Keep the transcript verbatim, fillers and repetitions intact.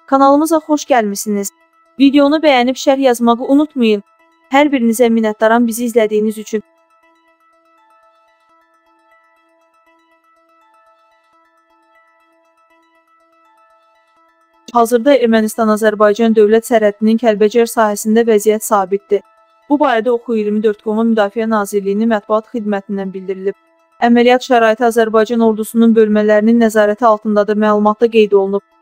Kanalımıza xoş gəlmisiniz. Videonu bəyənib şərh yazmağı unutmayın. Hər birinizə minnətdaram bizi izlədiyiniz üçün. Hazırda Ermənistan-Azərbaycan dövlət sərhədinin Kəlbəcər sahəsində vəziyyət sabitdir. Bu barədə Oxu iyirmi dörd nöqtə com Müdafiə Nazirliyinin mətbuat xidmətindən bildirilib. Əməliyyat şəraiti Azərbaycan ordusunun bölmələrinin nəzarəti altındadır məlumatda qeyd olunub.